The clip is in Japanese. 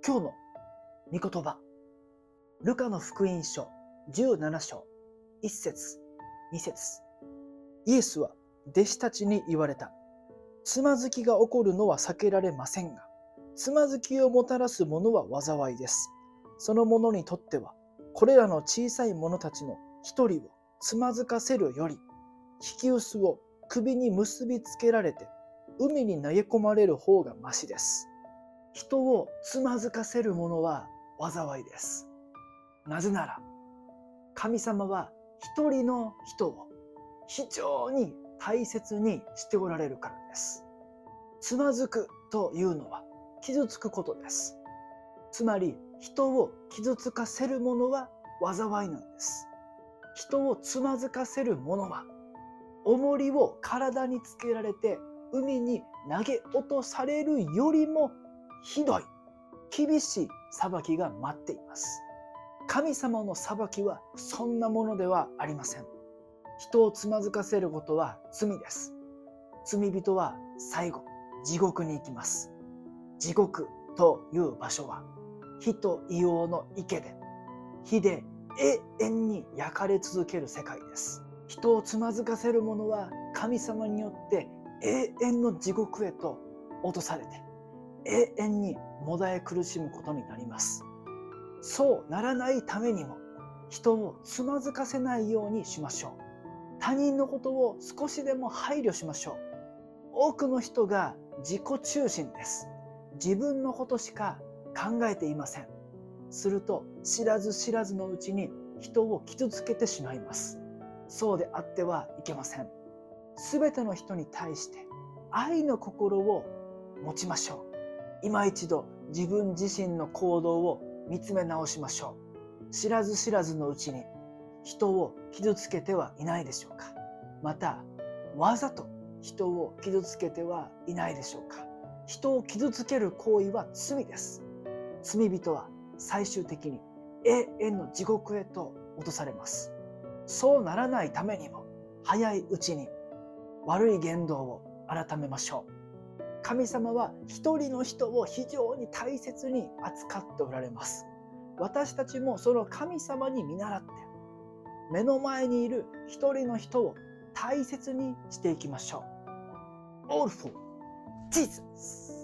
今日の御言葉、ルカの福音書17章1節2節。イエスは弟子たちに言われた。つまずきが起こるのは避けられませんが、つまずきをもたらすものは災いです。その者にとっては、これらの小さい者たちの一人をつまずかせるより、引き薄を首に結びつけられて海に投げ込まれる方がましです。人をつまずかせるものは災いです。なぜなら、神様は一人の人を非常に大切にしておられるからです。つまずくというのは傷つくことです。つまり人を傷つかせるものは災いなんです。人をつまずかせるものは重りを体につけられて海に投げ落とされるよりもひどい、厳しい裁きが待っています。神様の裁きはそんなものではありません。人をつまずかせることは罪です。罪人は最後、地獄に行きます。地獄という場所は、火と硫黄の池で、火で永遠に焼かれ続ける世界です。人をつまずかせる者は神様によって永遠の地獄へと落とされて、永遠にもだえ苦しむことになります。そうならないためにも、人をつまずかせないようにしましょう。他人のことを少しでも配慮しましょう。多くの人が自己中心です。自分のことしか考えていません。すると知らず知らずのうちに人を傷つけてしまいます。そうであってはいけません。すべての人に対して愛の心を持ちましょう。今一度自分自身の行動を見つめ直しましょう。知らず知らずのうちに人を傷つけてはいないでしょうか。また、わざと人を傷つけてはいないでしょうか。人を傷つける行為は罪です。罪人は最終的に永遠の地獄へと落とされます。そうならないためにも、早いうちに悪い言動を改めましょう。神様は一人の人を非常に大切に扱っておられます。私たちもその神様に見習って、目の前にいる一人の人を大切にしていきましょう。All for Jesus!